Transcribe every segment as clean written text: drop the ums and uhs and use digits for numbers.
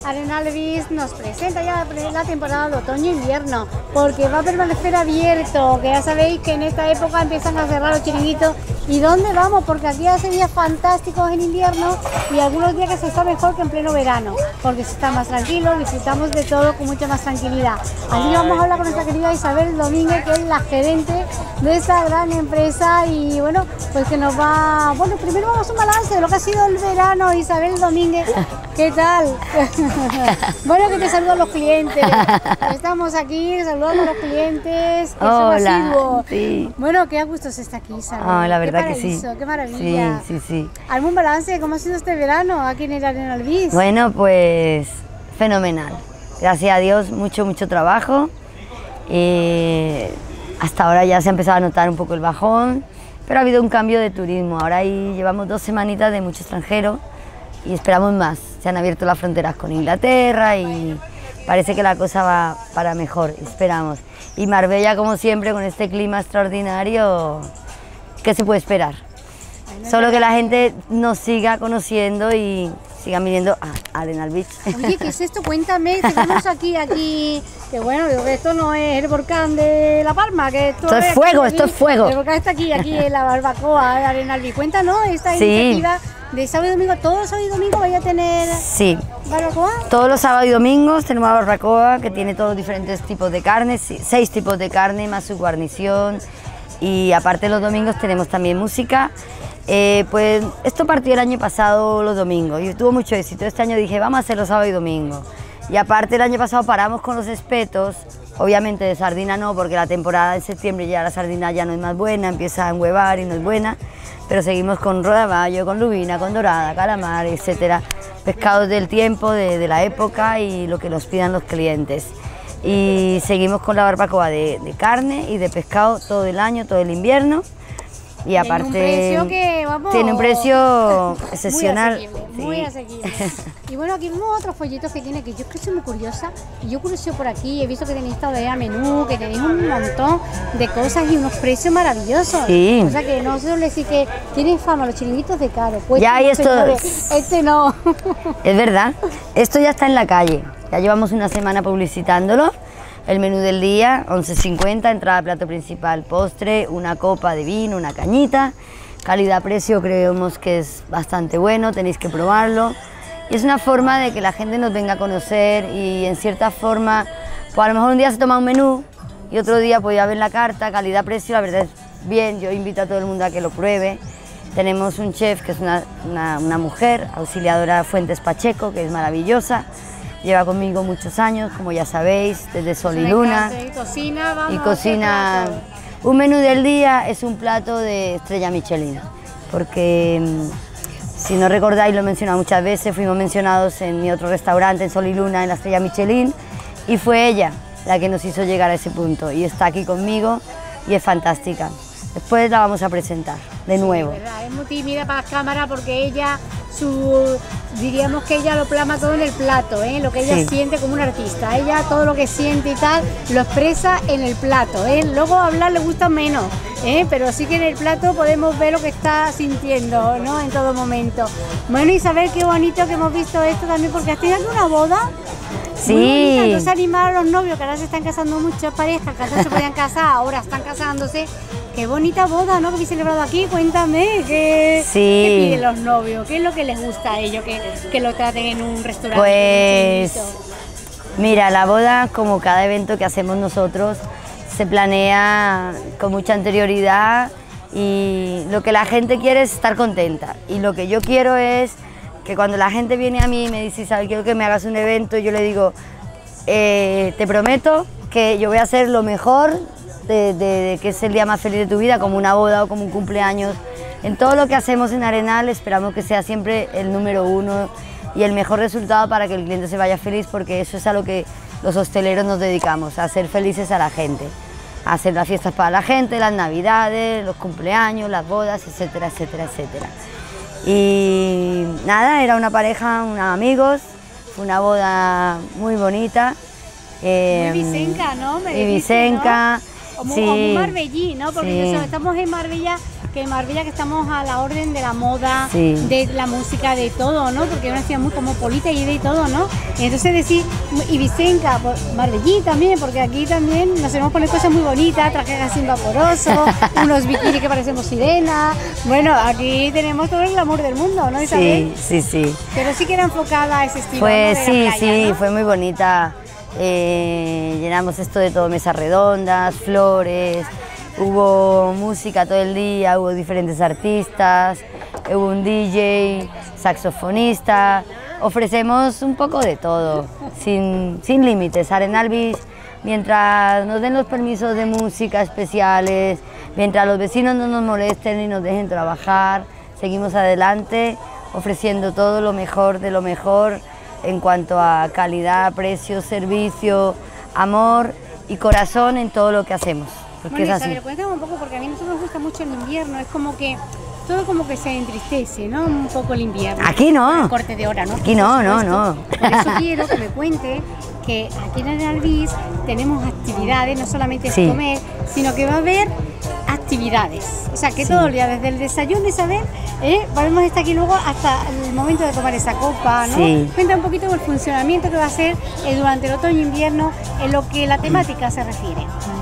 Arenal Beach nos presenta ya la temporada de otoño-invierno, porque va a permanecer abierto, que ya sabéis que en esta época empiezan a cerrar los chiringuitos. ¿Y dónde vamos? Porque aquí hace días fantásticos en invierno y algunos días que se está mejor que en pleno verano, porque se está más tranquilo, disfrutamos de todo con mucha más tranquilidad. Aquí vamos a hablar con nuestra querida Isabel Domínguez, que es la gerente de esta gran empresa, y bueno, pues que nos va... Bueno, primero vamos a un balance de lo que ha sido el verano. Isabel Domínguez, ¿qué tal? Bueno, que te saludan los clientes. Estamos aquí saludando a los clientes. Que hola, sí. Bueno, qué a gusto se está aquí, Isabel. Oh, la verdad que sí. Qué maravilla. Sí. ¿Algún balance de cómo ha sido este verano aquí en el Arenal Beach? Bueno, pues fenomenal. Gracias a Dios, mucho trabajo. Hasta ahora ya se ha empezado a notar un poco el bajón, pero ha habido un cambio de turismo. Ahora ahí llevamos 2 semanitas de mucho extranjero y esperamos más. Se han abierto las fronteras con Inglaterra y parece que la cosa va para mejor, esperamos. Y Marbella, como siempre, con este clima extraordinario, ¿qué se puede esperar? Solo que la gente nos siga conociendo y sigan viniendo a Arenal Beach. Oye, ¿qué es esto? Cuéntame, tenemos aquí, que bueno, digo que esto no es el volcán de La Palma, que esto es fuego, esto es fuego. El volcán está aquí en la barbacoa de Arenal Beach. Cuéntanos esta iniciativa de sábado y domingo. ¿Todos los sábados y domingos vais a tener barbacoa? Todos los sábados y domingos tenemos barbacoa, que tiene todos los diferentes tipos de carne, 6 tipos de carne más su guarnición, y aparte los domingos tenemos también música. Pues esto partió el año pasado los domingos y tuvo mucho éxito. Este año dije, vamos a hacerlo sábado y domingo. Y aparte el año pasado paramos con los espetos, obviamente de sardina no, porque la temporada de septiembre ya la sardina ya no es más buena, empieza a enhuevar y no es buena, pero seguimos con rodaballo, con lubina, con dorada, calamar, etcétera, pescados del tiempo, de la época y lo que nos pidan los clientes. Y seguimos con la barbacoa de carne y de pescado todo el año, todo el invierno. Y aparte tiene un precio excepcional. Muy asequible. Y bueno, aquí vemos otros folletos que tiene, que yo creo que soy muy curiosa. Y yo curioso por aquí, he visto que tenéis todavía menú, que tenéis un montón de cosas y unos precios maravillosos. Sí. O sea que no solo decir que tienen fama los chiringuitos de caro. Pues ya hay esto. Este no. Es verdad. Esto ya está en la calle. Ya llevamos una semana publicitándolo. El menú del día, 11.50, entrada, plato principal, postre, una copa de vino, una cañita. Calidad-precio creemos que es bastante bueno, tenéis que probarlo. Y es una forma de que la gente nos venga a conocer y en cierta forma, pues a lo mejor un día se toma un menú y otro día pues ya ven la carta, calidad-precio, la verdad es bien, yo invito a todo el mundo a que lo pruebe. Tenemos un chef que es una mujer, auxiliadora Fuentes Pacheco, que es maravillosa. Lleva conmigo muchos años, como ya sabéis, desde Sol y Luna. Y cocina. Un menú del día es un plato de estrella Michelin, porque si no recordáis, lo he mencionado muchas veces, fuimos mencionados en mi otro restaurante, en Sol y Luna, en la estrella Michelin, y fue ella la que nos hizo llegar a ese punto, y está aquí conmigo y es fantástica. Después la vamos a presentar de nuevo. Sí, es muy tímida para las cámaras porque ella, diríamos que ella lo plasma todo en el plato, lo que ella siente como una artista. Ella todo lo que siente y tal lo expresa en el plato. Luego hablar le gusta menos, pero sí que en el plato podemos ver lo que está sintiendo, ¿no? En todo momento. Bueno, Isabel, qué bonito que hemos visto esto también, porque has tenido una boda. Sí. Muy bonita. Entonces animar a los novios, que ahora se están casando muchas parejas, que antes se podían casar, ahora están casándose. Qué bonita boda, ¿no? Que habéis celebrado aquí. Cuéntame, ¿qué piden los novios? ¿Qué es lo que les gusta a ellos que lo traten en un restaurante? Pues mira, la boda, como cada evento que hacemos nosotros, se planea con mucha anterioridad y lo que la gente quiere es estar contenta. Y lo que yo quiero es que cuando la gente viene a mí y me dice, Isabel, quiero que me hagas un evento, yo le digo, te prometo que yo voy a hacer lo mejor de que es el día más feliz de tu vida, como una boda o como un cumpleaños. En todo lo que hacemos en Arenal esperamos que sea siempre el número 1 y el mejor resultado para que el cliente se vaya feliz, porque eso es a lo que los hosteleros nos dedicamos, a hacer felices a la gente, a hacer las fiestas para la gente, las navidades, los cumpleaños, las bodas, etcétera, etcétera, etcétera. Y nada, era una pareja, unos amigos, fue una boda muy bonita. Muy vicenca, ¿no? Vicenca. muy marbellí, ¿no? Porque eso, estamos en Marbella, que en Marbella que estamos a la orden de la moda, de la música, de todo, ¿no? Porque es una ciudad muy cosmopolita y de todo, ¿no? Y entonces decir, y Vicenca, Marbellí también, porque aquí también nos tenemos poner cosas muy bonitas, trajes así vaporosos, unos bikinis que parecemos sirenas. Bueno, aquí tenemos todo el glamour del mundo, ¿no, Isabel? Sí. Pero sí que era enfocada a ese estilo. Pues ¿no? De la playa, ¿no? fue muy bonita. Llenamos esto de todo, mesas redondas, flores, hubo música todo el día, hubo diferentes artistas, hubo un DJ, saxofonista, ofrecemos un poco de todo, sin límites. Arenal Beach, mientras nos den los permisos de música especiales, mientras los vecinos no nos molesten y nos dejen trabajar, seguimos adelante ofreciendo todo lo mejor de lo mejor en cuanto a calidad, precio, servicio, amor y corazón en todo lo que hacemos. Porque bueno, es así. Isabel, cuéntame un poco, porque a mí nos gusta mucho el invierno, es como que todo como que se entristece, ¿no? Un poco el invierno. Aquí no. El corte de hora, ¿no? Aquí no. Por eso quiero que me cuente que aquí en Arenal Beach tenemos actividades, no solamente es comer, sino que va a haber actividades. O sea, que todo el día, desde el desayuno, Isabel, podemos estar aquí luego hasta el momento de tomar esa copa, ¿no? Sí. Cuenta un poquito el funcionamiento que va a hacer durante el otoño e invierno en lo que la temática se refiere.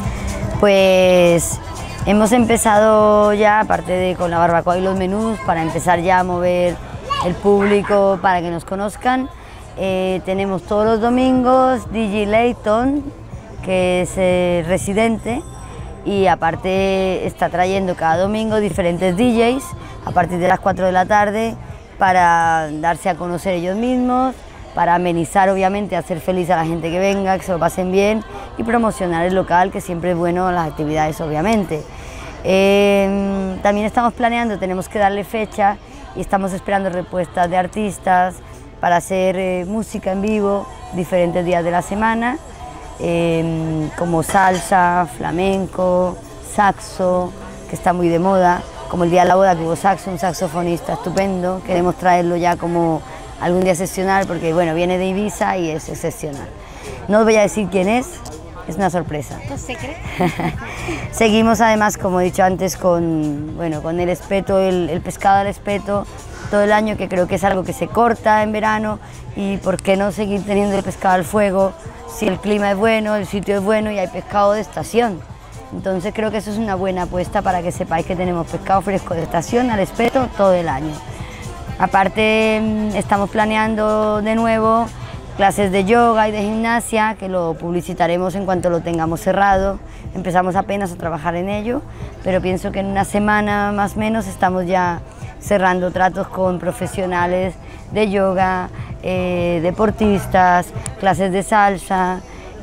Pues hemos empezado ya, aparte de con la barbacoa y los menús, para empezar ya a mover el público para que nos conozcan. Tenemos todos los domingos DJ Layton, que es residente, y aparte está trayendo cada domingo diferentes DJs a partir de las 4 de la tarde para darse a conocer ellos mismos, para amenizar, obviamente, hacer feliz a la gente que venga, que se lo pasen bien y promocionar el local, que siempre es bueno las actividades, obviamente. También estamos planeando, tenemos que darle fecha y estamos esperando respuestas de artistas para hacer música en vivo diferentes días de la semana, como salsa, flamenco, saxo, que está muy de moda, como el día de la boda que hubo saxo, un saxofonista estupendo, queremos traerlo ya como algún día excepcional, porque bueno, viene de Ibiza y es excepcional. No os voy a decir quién es una sorpresa. ¿No se cree? Seguimos además, como he dicho antes, con el espeto, el pescado al espeto, todo el año, que creo que es algo que se corta en verano, y por qué no seguir teniendo el pescado al fuego si el clima es bueno, el sitio es bueno y hay pescado de estación. Entonces creo que eso es una buena apuesta para que sepáis que tenemos pescado fresco de estación al espeto todo el año. Aparte estamos planeando de nuevo clases de yoga y de gimnasia, que lo publicitaremos en cuanto lo tengamos cerrado. Empezamos apenas a trabajar en ello, pero pienso que en una semana más o menos estamos ya cerrando tratos con profesionales de yoga, deportistas, clases de salsa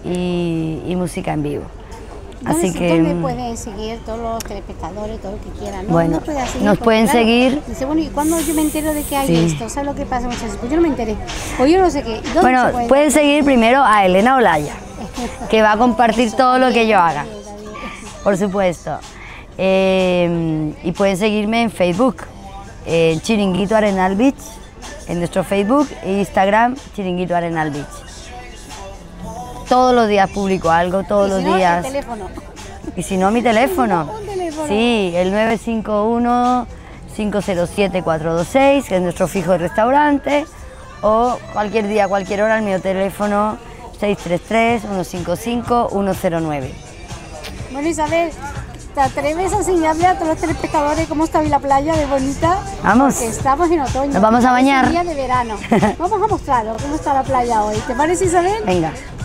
y música en vivo. Así que ¿dónde pueden seguir todos los telespectadores, todo lo que quieran? ¿No? Bueno, nos porque, pueden seguir. Dice, bueno, ¿y cuándo yo me entero de que hay esto? ¿Sabes lo que pasa muchas veces? Pues yo no me enteré. O yo no sé qué. Bueno, pueden seguir primero a Elena Olaya, que va a compartir todo lo que yo haga, por supuesto. Y pueden seguirme en Facebook, Chiringuito Arenal Beach, en nuestro Facebook e Instagram, Chiringuito Arenal Beach. Todos los días publico algo, todos los días. El teléfono. Y si no, mi teléfono. ¿Un teléfono? Sí, el 951-507-426, que es nuestro fijo de restaurante, o cualquier día, cualquier hora, el mío teléfono 633-155-109. Bueno, Isabel, ¿te atreves a enseñarle a todos los telespectadores cómo está hoy la playa de bonita? Vamos. Porque estamos en otoño. Nos vamos a bañar. Es un día de verano. Vamos a mostrarlo, cómo está la playa hoy. ¿Te parece, Isabel? Venga.